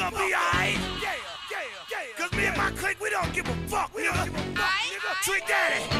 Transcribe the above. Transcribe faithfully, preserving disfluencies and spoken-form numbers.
gonna be alright. Yeah, yeah, yeah. Cause me and my clique, we don't give a fuck. We don't give a fuck, nigga. Trick Daddy.